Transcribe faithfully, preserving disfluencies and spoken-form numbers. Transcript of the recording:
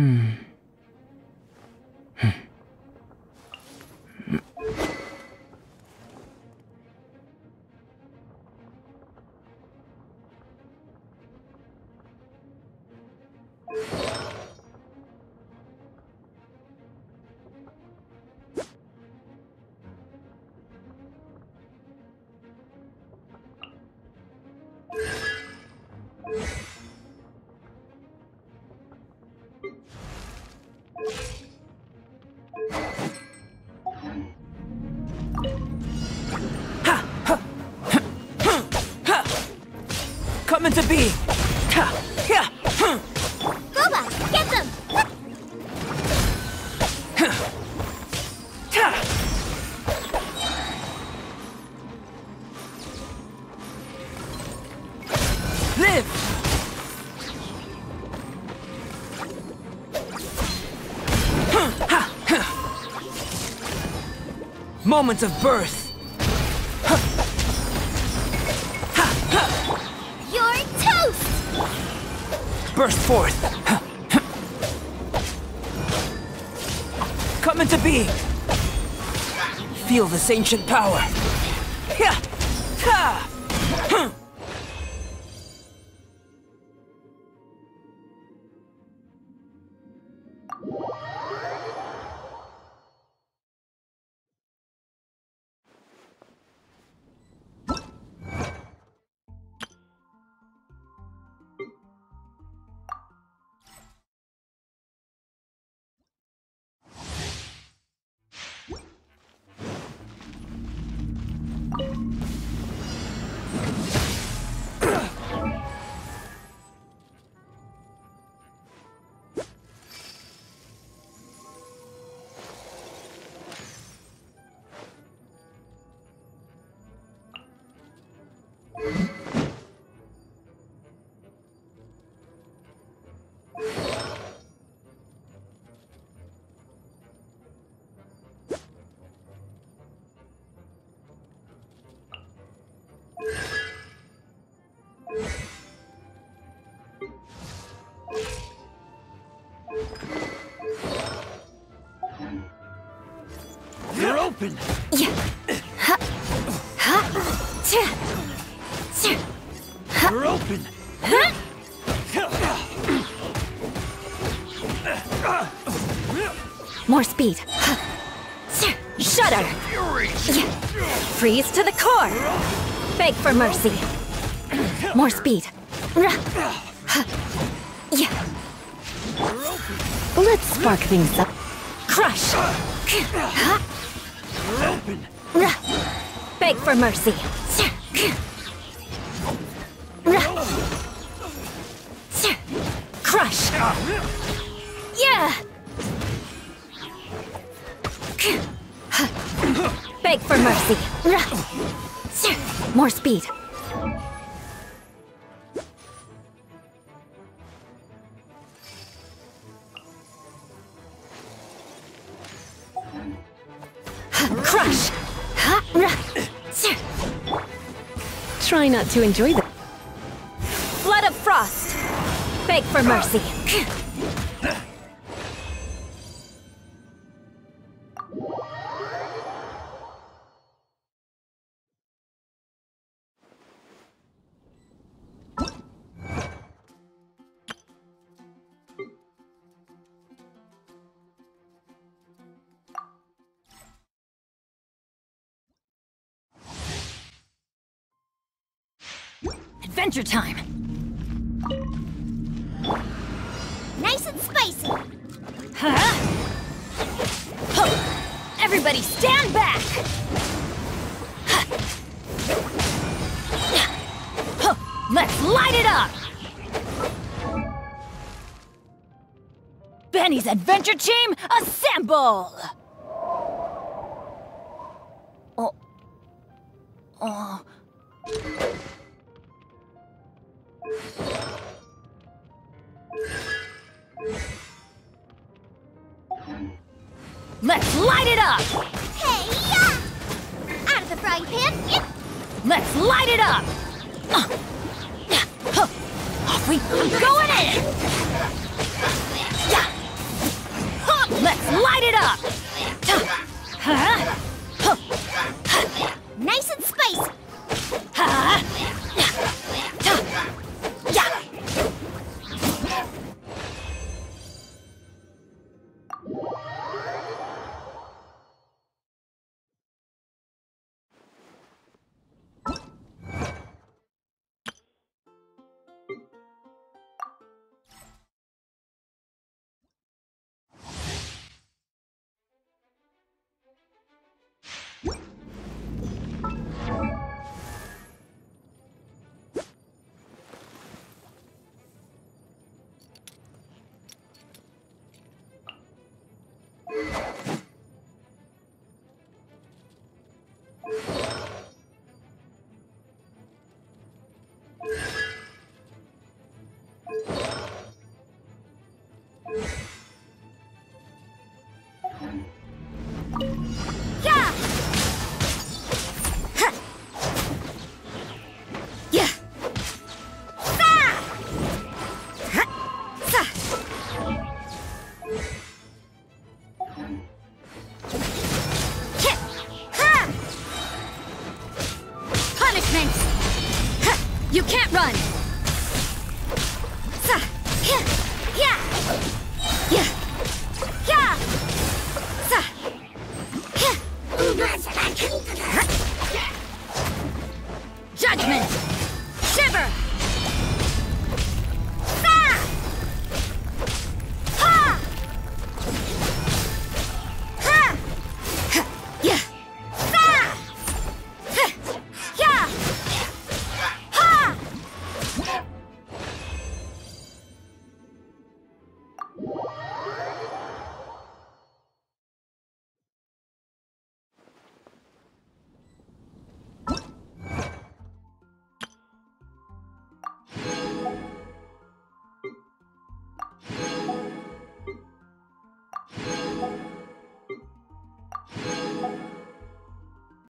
Hmm. Come into being! Boba, get them! Live! Moments of birth! You're toast! Burst forth! Come into being! Feel this ancient power! You're open! Yeah. Ha. Ha. Tcha. Tcha. You're open! Ha. More speed. Ha. Tcha. Shudder. Yeah. Freeze to the core. Beg for mercy. More speed. Ha. Yeah. Let's spark things up. Crush. Ha. You're open! Beg for mercy. Crush. Yeah. Beg for mercy. More speed. Crush. Try not to enjoy the Blood of Frost. Beg for mercy. Adventure time! Nice and spicy! Huh? Huh. Everybody stand back! Huh. Let's light it up! Benny's adventure team, assemble! Oh. Oh. Let's light it up! Hey, yeah! Out of the frying pan, yep! Let's light it up! Uh, huh. Off we I'm going in! Yeah. Let's light it up! Nice and spicy.